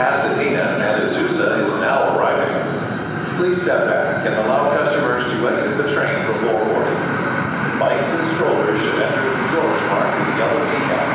and Azusa is now arriving. Please step back and allow customers to exit the train before boarding. Bikes and strollers should enter through doors marked with yellow decals.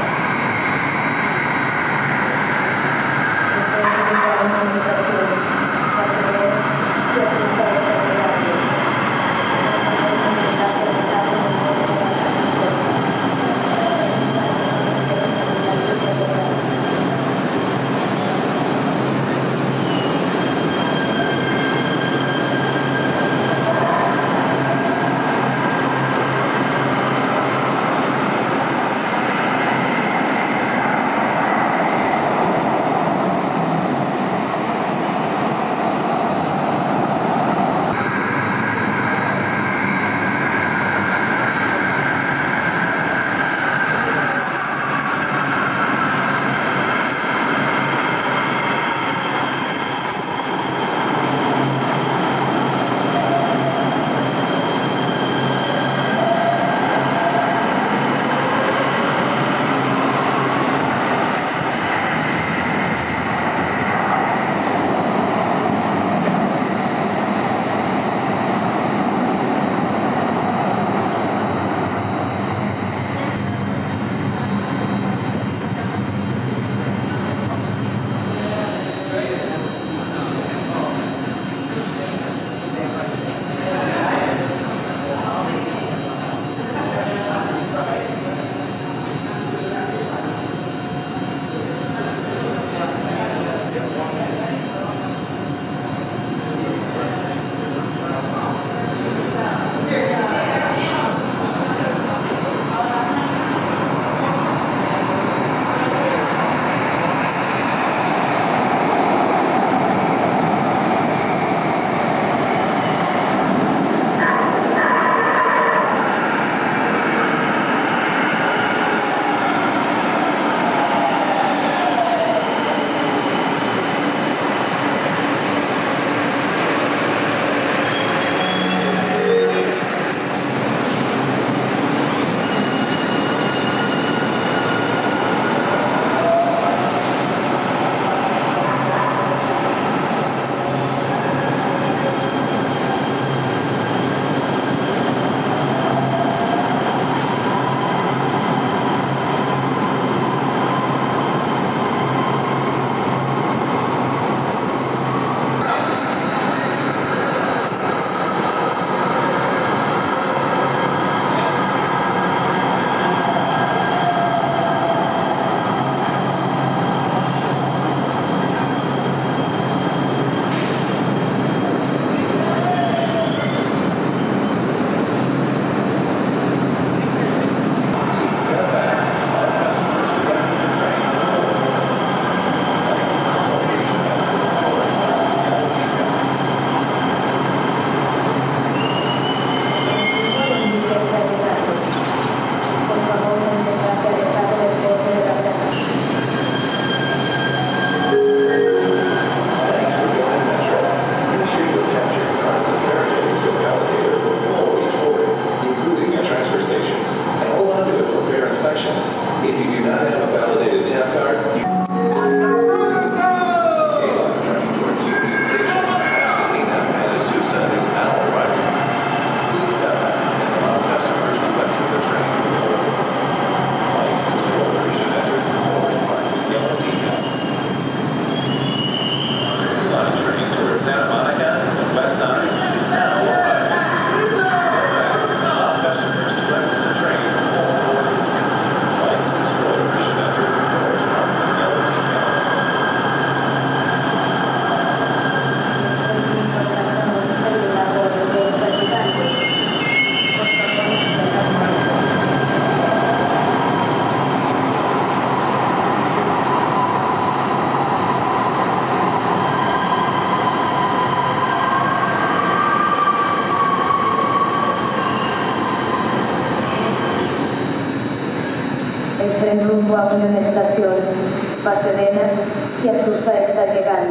Rumbo a una estación, Pasadena y Azusa está llegando.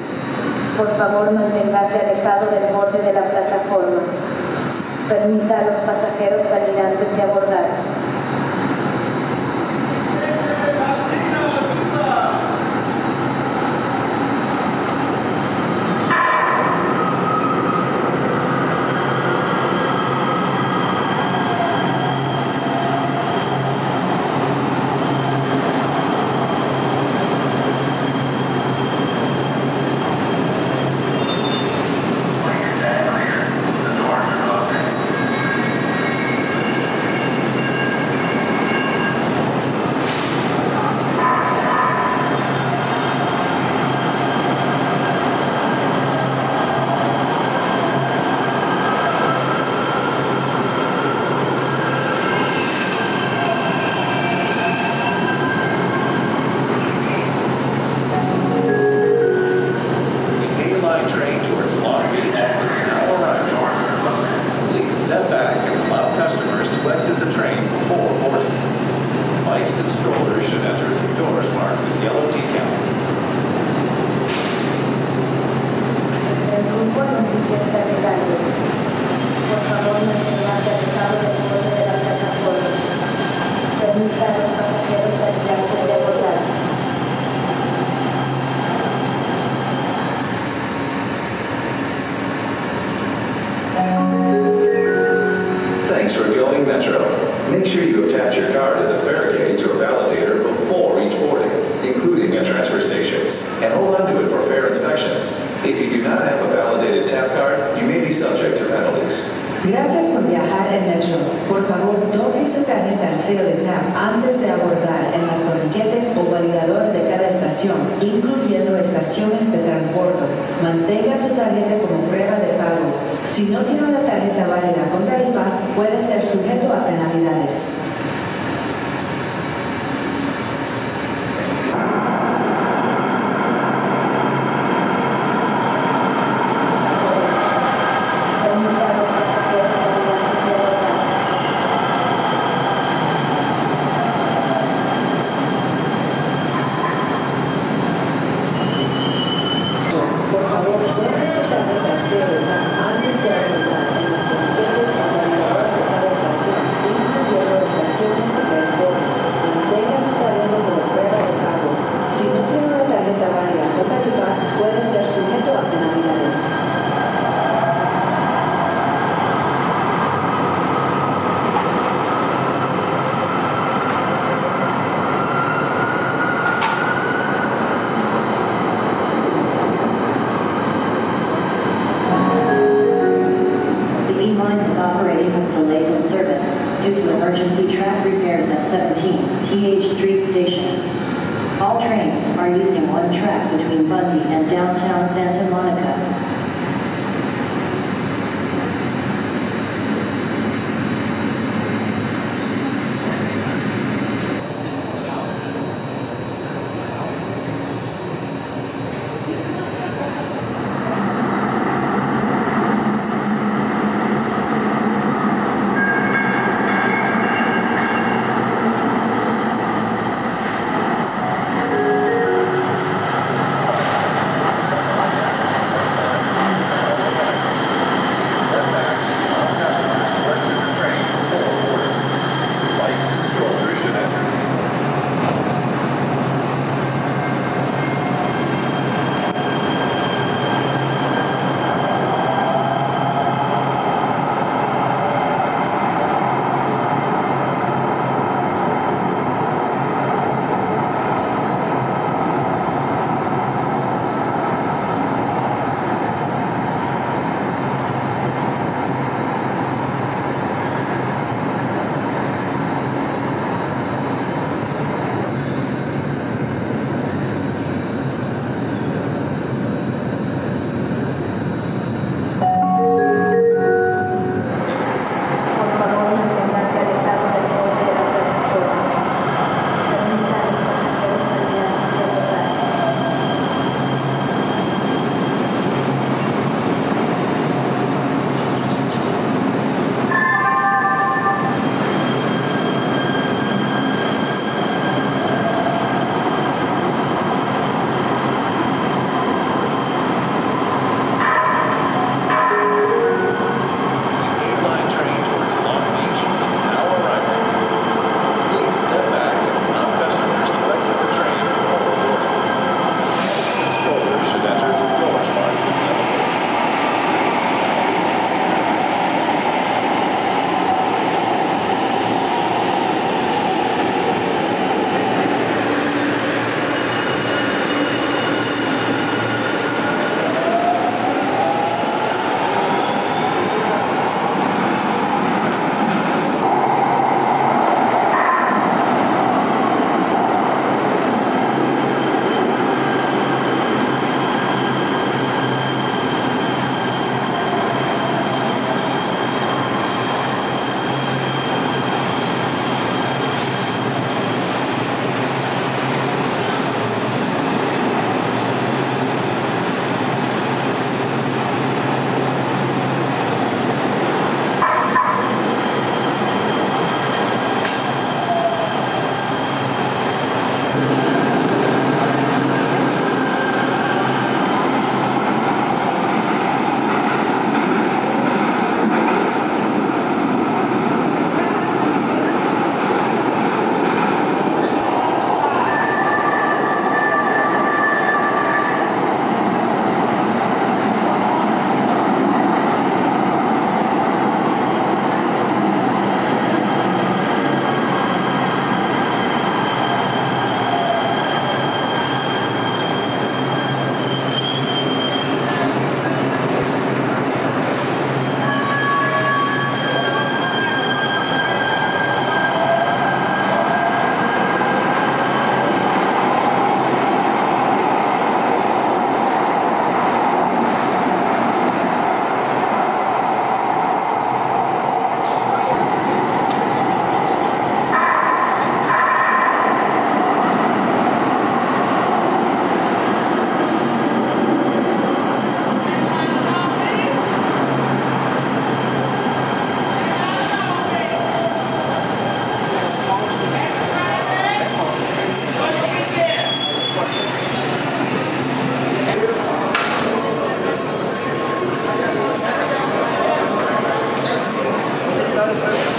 Por favor, manténgase alejado del borde de la plataforma. Permita a los pasajeros salir antes de abordar. step back and allow customers to exit the train before boarding. Bikes and strollers should enter through doors marked with yellow decals. El grupo nos está llegando. Por favor, manténganse alejados del borde de la plataforma. Permita a los pasajeros retirarse de abordar. Thanks for going Metro. Make sure you attach your card at the fare gauge or validator before each boarding, including at transfer stations, and hold on to it for fare inspections. If you do not have a validated tap card, you may be subject to penalties. Gracias por viajar en Metro. Por favor, toque su tarjeta al sello de tap antes de abordar en las torniquetes o validador de cada estación, incluyendo estaciones de transbordo. Mantenga su tarjeta como prueba de pago. Si no tiene una tarjeta válida con tarifa, puede ser sujeto a penalidades. Due to emergency track repairs at 17 TH Street Station. All trains are using one track between Bundy and downtown Santa Monica. Gracias.